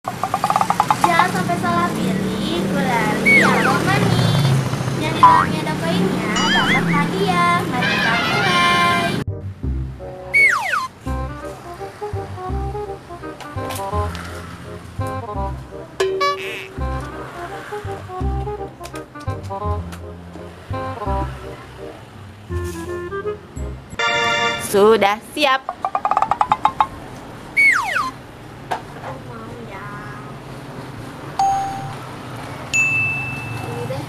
Jangan sampai salah pilih gulali atau manis. Yang di dalamnya ada koinnya dapat hadiah. Mari kita mulai. Sudah siap. Mau ya. Ini deh.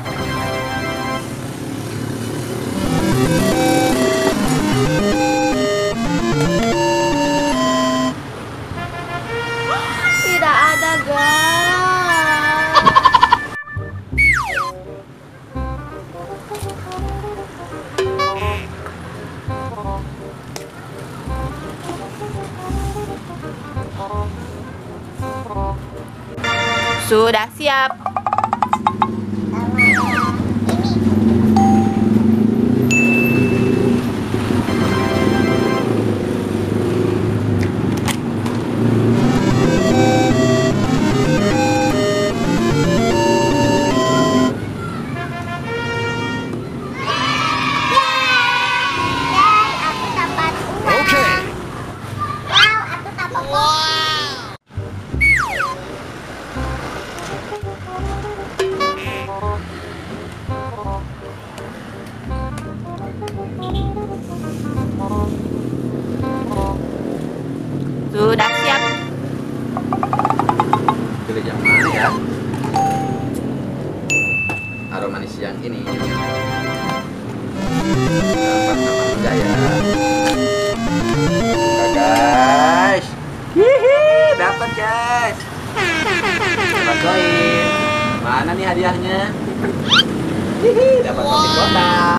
Tidak ada gas. Sudah siap. Aku dapat uang. Okay. Wow, aku dapat kopi. Sudah siap. Pilih yang mana ya? Aroma manis yang ini. Dapat apa enggak ya? Buka guys. Hihi, dapat guys. Dapat koin. Mana nih hadiahnya? Hihi, dapat kopi kotak.